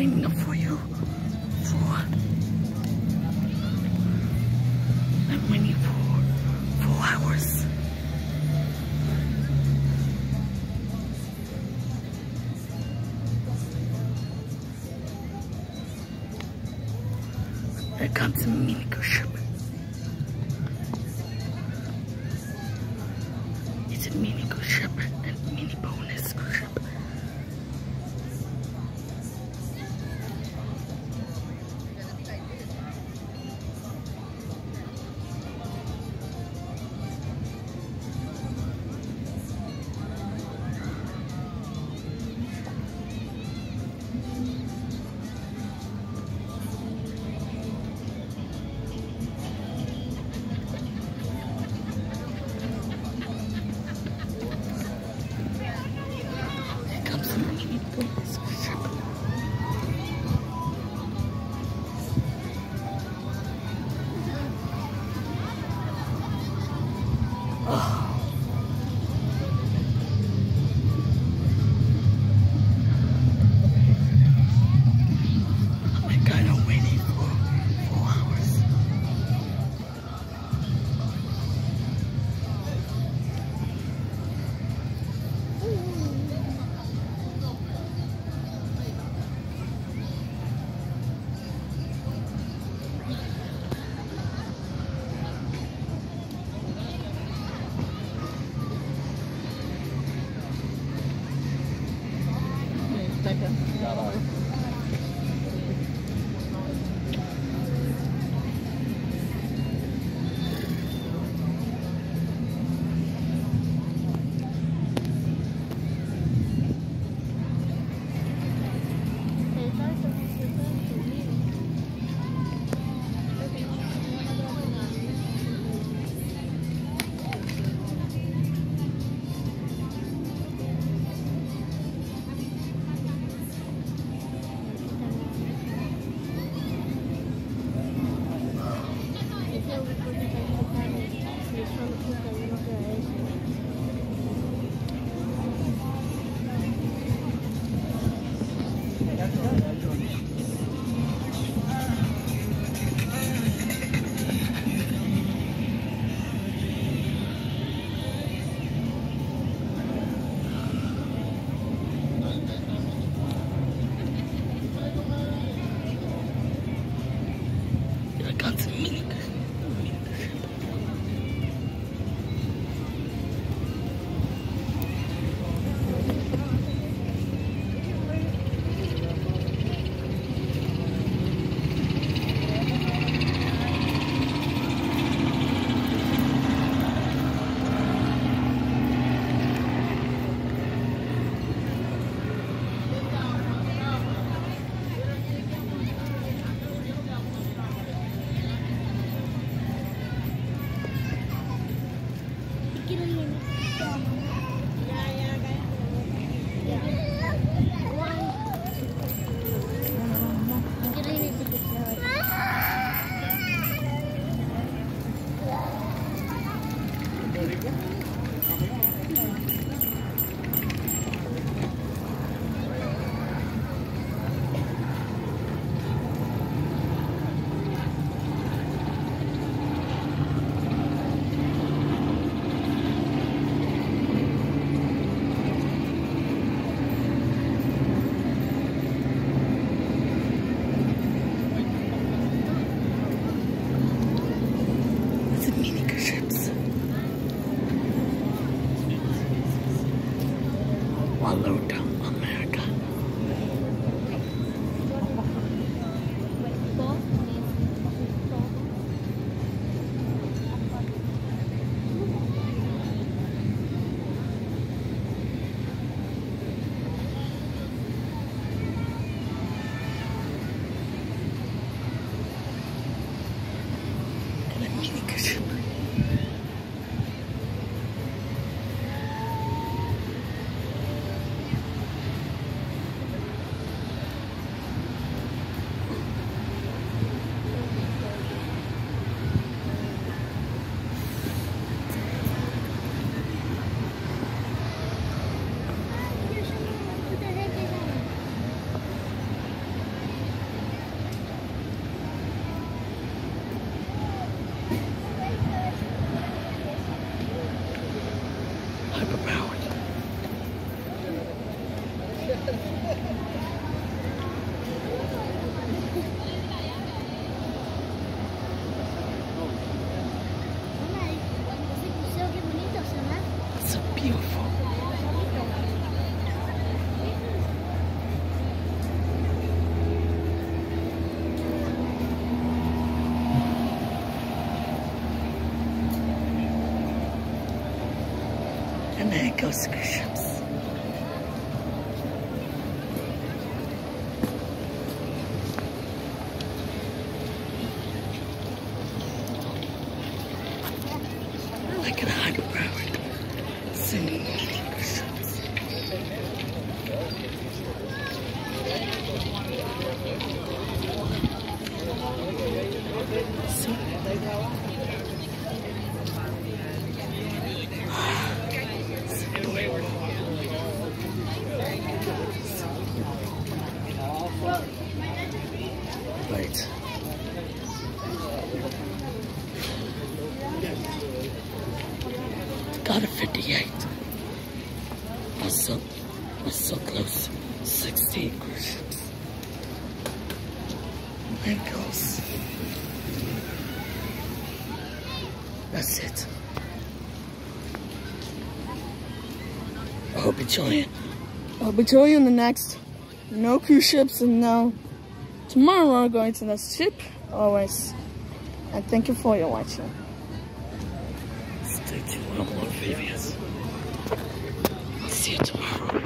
waiting up for you. I'm waiting for 4 hours. Here comes a mini cruise ship. It's a mini cruise ship and mini bonus cruise ship. There goes cruise ships. Like a hyper-powered singing cruise ships. Right. Got a 58. I was so close. 16 cruise ships. There it goes. That's it. I'll be joining the next no cruise ships, and now tomorrow we're going to the ship always. And thank you for your watching. Stay tuned for more videos. See you tomorrow.